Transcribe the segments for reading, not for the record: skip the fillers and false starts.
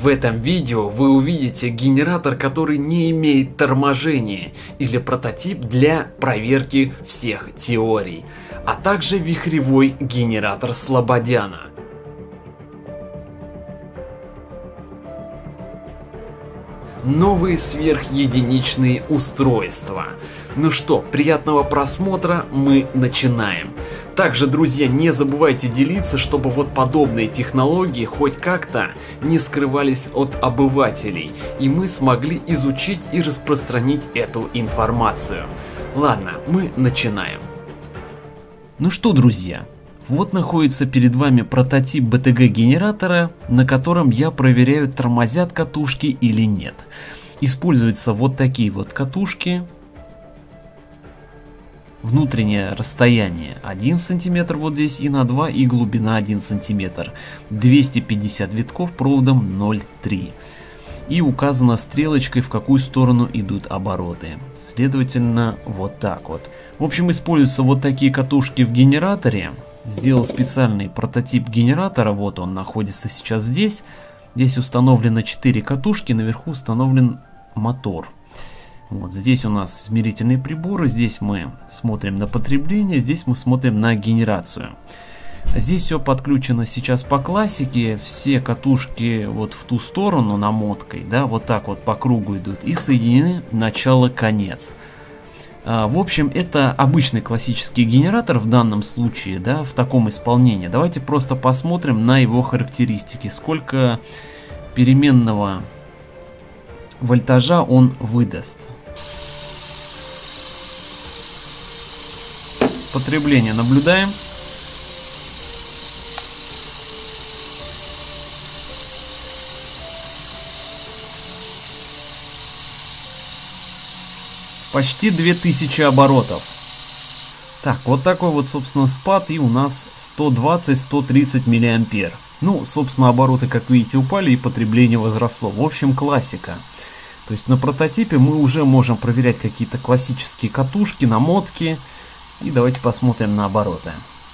В этом видео вы увидите генератор, который не имеет торможения, или прототип для проверки всех теорий, а также вихревой генератор Слободяна. Новые сверхединичные устройства. Ну что, приятного просмотра, мы начинаем. Также, друзья, не забывайте делиться, чтобы вот подобные технологии хоть как-то не скрывались от обывателей, и мы смогли изучить и распространить эту информацию. Ладно, мы начинаем. Ну что, друзья, вот находится перед вами прототип BTG генератора, на котором я проверяю, тормозят катушки или нет. Используются вот такие вот катушки. Внутреннее расстояние 1 см вот здесь и на 2, и глубина 1 см. 250 витков проводом 0,3. И указано стрелочкой, в какую сторону идут обороты. Следовательно, вот так вот. В общем, используются вот такие катушки в генераторе. Сделал специальный прототип генератора, вот он находится сейчас здесь. Здесь установлено 4 катушки, наверху установлен мотор. Вот здесь у нас измерительные приборы, здесь мы смотрим на потребление, здесь мы смотрим на генерацию. Здесь все подключено сейчас по классике, все катушки вот в ту сторону намоткой, да, вот так вот по кругу идут и соединены начало-конец. В общем, это обычный классический генератор в данном случае, да, в таком исполнении. Давайте просто посмотрим на его характеристики, сколько переменного вольтажа он выдаст. Потребление наблюдаем. Почти 2000 оборотов. Так, вот такой вот, собственно, спад, и у нас 120-130 мА. Ну, собственно, обороты, как видите, упали, и потребление возросло. В общем, классика. То есть на прототипе мы уже можем проверять какие-то классические катушки, намотки. И давайте посмотрим на обороты.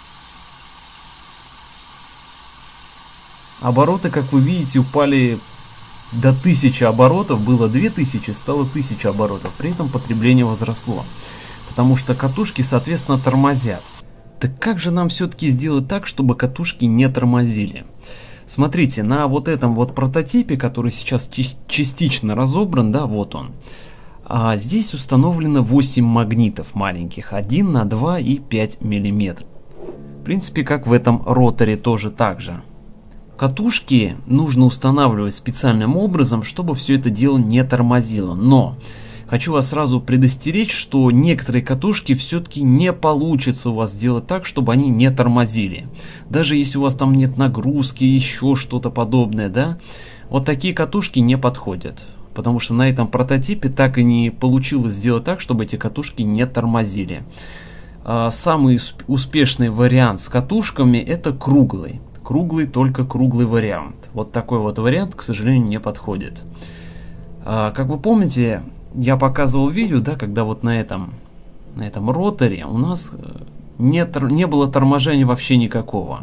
Обороты, как вы видите, упали до 1000 оборотов. Было 2000, стало 1000 оборотов. При этом потребление возросло. Потому что катушки, соответственно, тормозят. Так как же нам все-таки сделать так, чтобы катушки не тормозили? Смотрите, на вот этом вот прототипе, который сейчас частично разобран, да, вот он. Здесь установлено 8 магнитов маленьких, 1 на 2 и 5 мм. В принципе, как в этом роторе тоже так же. Катушки нужно устанавливать специальным образом, чтобы все это дело не тормозило. Но хочу вас сразу предостеречь, что некоторые катушки все-таки не получится у вас сделать так, чтобы они не тормозили. Даже если у вас там нет нагрузки, еще что-то подобное, да, вот такие катушки не подходят. Потому что на этом прототипе так и не получилось сделать так, чтобы эти катушки не тормозили. Самый успешный вариант с катушками — это круглый. Только круглый вариант. Вот такой вот вариант, к сожалению, не подходит. Как вы помните, я показывал видео, да, когда вот на этом роторе у нас не было торможения вообще никакого.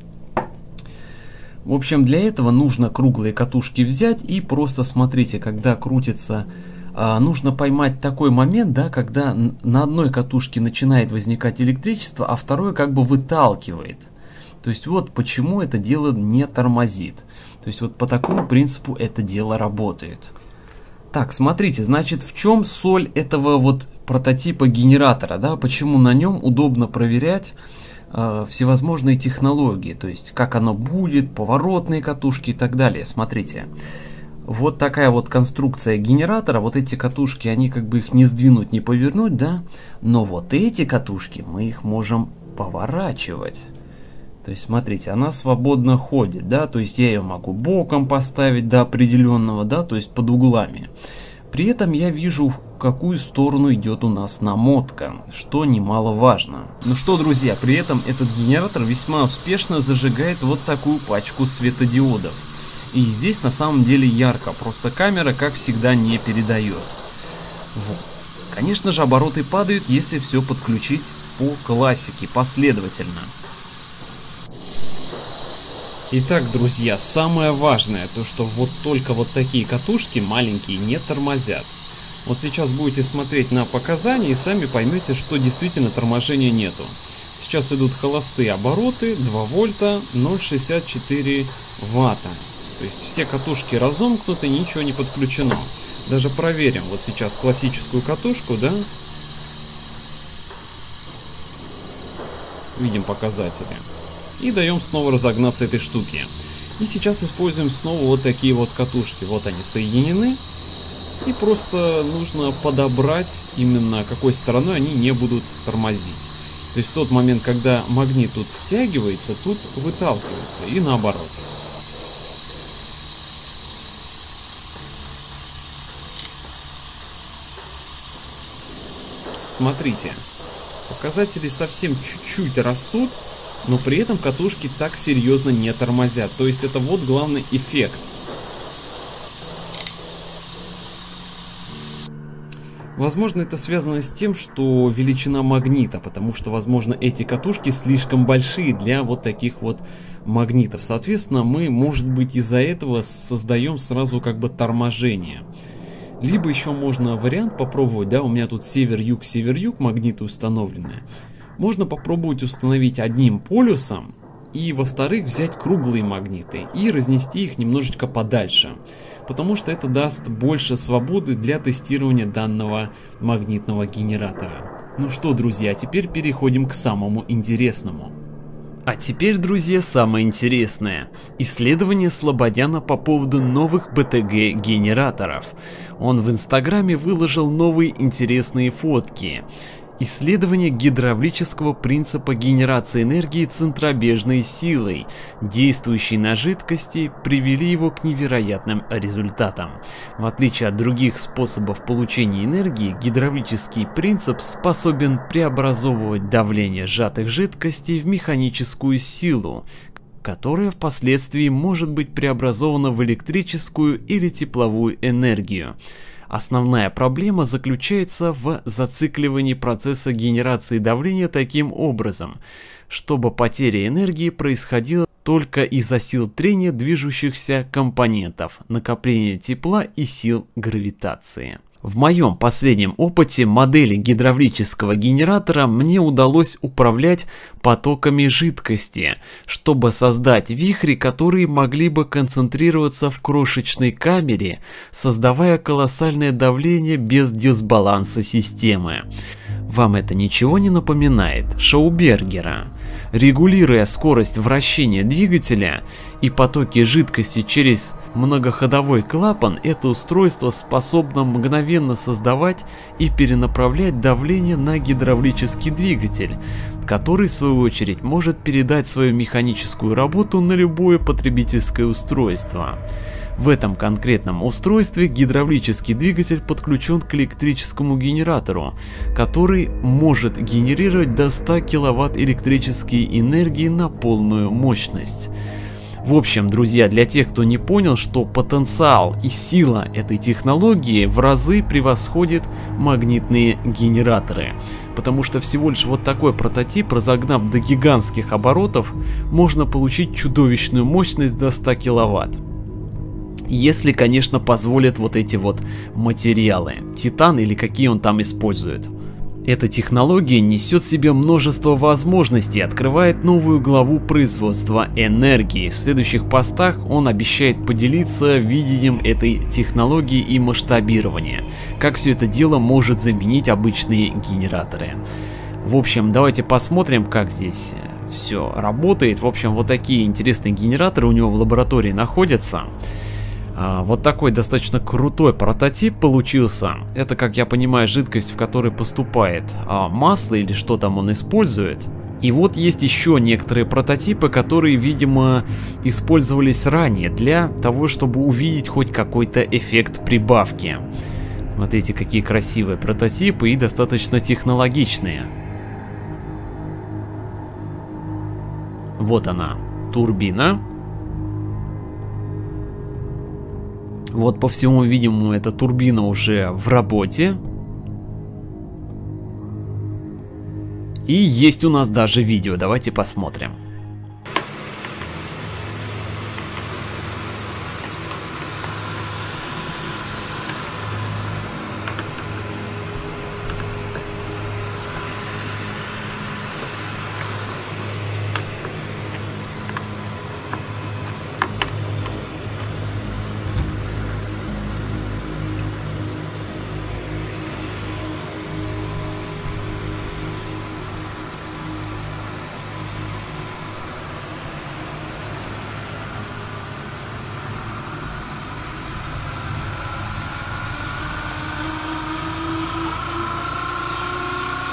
В общем, для этого нужно круглые катушки взять и просто смотрите, когда крутится, нужно поймать такой момент, да, когда на одной катушке начинает возникать электричество, а второй как бы выталкивает. То есть вот почему это дело не тормозит. То есть вот по такому принципу это дело работает. Так, смотрите, значит, в чем соль этого вот прототипа генератора, да, почему на нем удобно проверять всевозможные технологии, то есть как оно будет, поворотные катушки и так далее. Смотрите, вот такая вот конструкция генератора, вот эти катушки, они как бы их не сдвинуть, не повернуть, да, но вот эти катушки мы их можем поворачивать. То есть смотрите, она свободно ходит, да, то есть я ее могу боком поставить до определенного, да, то есть под углами. При этом я вижу, в какую сторону идет у нас намотка, что немаловажно. Ну что, друзья, при этом этот генератор весьма успешно зажигает вот такую пачку светодиодов. И здесь на самом деле ярко, просто камера, как всегда, не передает. Вот. Конечно же, обороты падают, если все подключить по классике, последовательно. Итак, друзья, самое важное, то что вот только вот такие катушки маленькие не тормозят. Вот сейчас будете смотреть на показания и сами поймете, что действительно торможения нету. Сейчас идут холостые обороты, 2 вольта, 0,64 ватта. То есть все катушки разомкнуты, ничего не подключено. Даже проверим вот сейчас классическую катушку, да? Видим показатели. И даем снова разогнаться этой штуки. И сейчас используем снова вот такие вот катушки. Вот они соединены. И просто нужно подобрать именно какой стороной они не будут тормозить. То есть в тот момент, когда магнит тут втягивается, тут выталкивается. И наоборот. Смотрите. Показатели совсем чуть-чуть растут. Но при этом катушки так серьезно не тормозят. То есть это вот главный эффект. Возможно, это связано с тем, что величина магнита, потому что, возможно, эти катушки слишком большие для вот таких вот магнитов. Соответственно, мы, может быть, из-за этого создаем сразу как бы торможение. Либо еще можно вариант попробовать, да, у меня тут север-юг магниты установлены. Можно попробовать установить одним полюсом и, во-вторых, взять круглые магниты и разнести их немножечко подальше, потому что это даст больше свободы для тестирования данного магнитного генератора. Ну что, друзья, теперь переходим к самому интересному. А теперь, друзья, самое интересное. Исследование Слободяна по поводу новых БТГ генераторов. Он в Инстаграме выложил новые интересные фотки. Исследование гидравлического принципа генерации энергии центробежной силой, действующей на жидкости, привели его к невероятным результатам. В отличие от других способов получения энергии, гидравлический принцип способен преобразовывать давление сжатых жидкостей в механическую силу, которая впоследствии может быть преобразована в электрическую или тепловую энергию. Основная проблема заключается в зацикливании процесса генерации давления таким образом, чтобы потеря энергии происходила только из-за сил трения движущихся компонентов, накопления тепла и сил гравитации. В моем последнем опыте модели гидравлического генератора мне удалось управлять потоками жидкости, чтобы создать вихри, которые могли бы концентрироваться в крошечной камере, создавая колоссальное давление без дисбаланса системы. Вам это ничего не напоминает Шаубергера? Регулируя скорость вращения двигателя и потоки жидкости через многоходовой клапан, это устройство способно мгновенно создавать и перенаправлять давление на гидравлический двигатель, который в свою очередь может передать свою механическую работу на любое потребительское устройство. В этом конкретном устройстве гидравлический двигатель подключен к электрическому генератору, который может генерировать до 100 кВт электрической энергии на полную мощность. В общем, друзья, для тех, кто не понял, что потенциал и сила этой технологии в разы превосходит магнитные генераторы, потому что всего лишь вот такой прототип, разогнав до гигантских оборотов, можно получить чудовищную мощность до 100 кВт. Если, конечно, позволят вот эти вот материалы, титан или какие он там использует. Эта технология несет в себе множество возможностей, открывает новую главу производства энергии. В следующих постах он обещает поделиться видением этой технологии и масштабирования, как все это дело может заменить обычные генераторы. В общем, давайте посмотрим, как здесь все работает. В общем, вот такие интересные генераторы у него в лаборатории находятся. Вот такой достаточно крутой прототип получился. Это, как я понимаю, жидкость, в которой поступает масло или что там он использует. И вот есть еще некоторые прототипы, которые, видимо, использовались ранее для того, чтобы увидеть хоть какой-то эффект прибавки. Смотрите, какие красивые прототипы и достаточно технологичные. Вот она, турбина. Вот, по всему видимому, эта турбина уже в работе. И есть у нас даже видео, давайте посмотрим.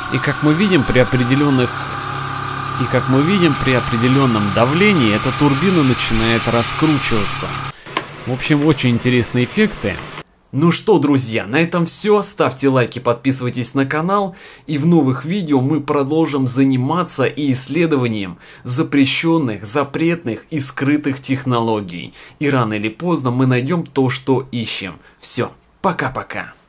И как мы видим, при определенном давлении эта турбина начинает раскручиваться. В общем, очень интересные эффекты. Ну что, друзья, на этом все. Ставьте лайки, подписывайтесь на канал. И в новых видео мы продолжим заниматься и исследованием запрещенных, запретных и скрытых технологий. И рано или поздно мы найдем то, что ищем. Все, пока-пока.